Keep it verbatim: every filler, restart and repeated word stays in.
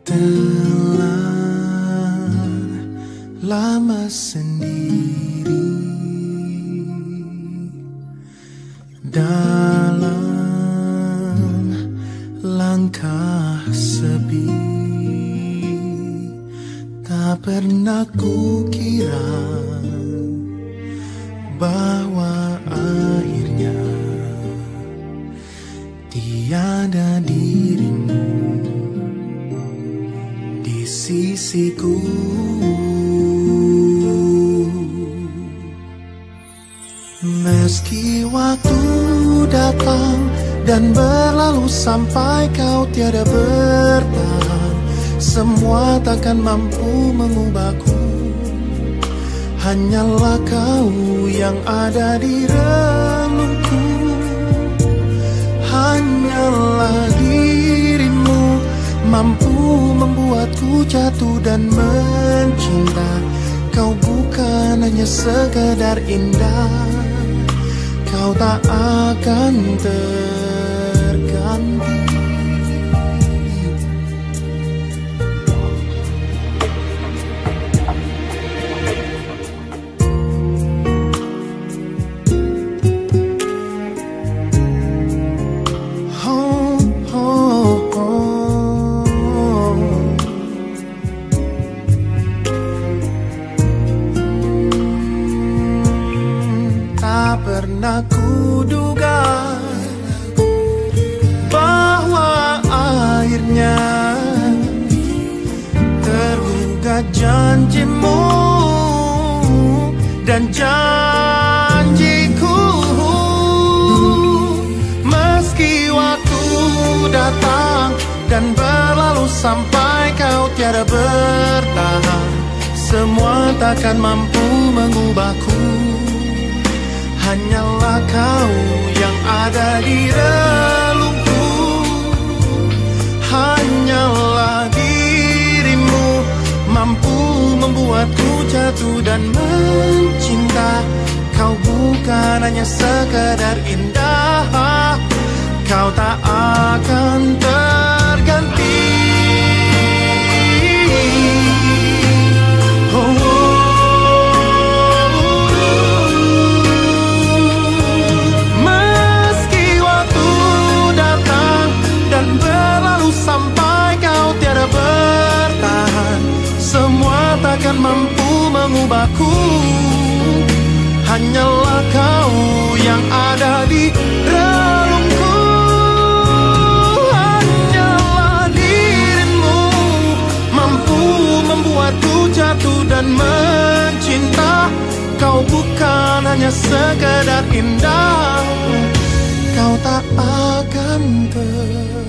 Telah lama sendiri dalam langkah sepi, tak pernah kukira bahwa akhirnya tiada dirimu di sisiku. Meski waktu datang dan berlalu sampai kau tiada bertahan, semua takkan mampu mengubahku. Hanyalah kau yang ada di relungku. Hanyalah dirimu mampu membuatku jatuh dan mencinta. Kau bukan hanya sekedar indah, kau tak akan terganti. Pernah kuduga bahwa akhirnya tergugat janjimu dan janjiku. Meski waktu datang dan berlalu sampai kau tiada bertahan, semua takkan mampu mengubahku. Hanyalah kau yang ada di relungku. Hanyalah dirimu mampu membuatku jatuh dan mencinta. Kau bukan hanya sekedar indah, kau tak akan terganti. Oh, oh. Takkan mampu mengubahku. Hanyalah kau yang ada di relungku. Hanyalah dirimu mampu membuatku jatuh dan mencinta. Kau bukan hanya sekedar indah, kau tak akan ter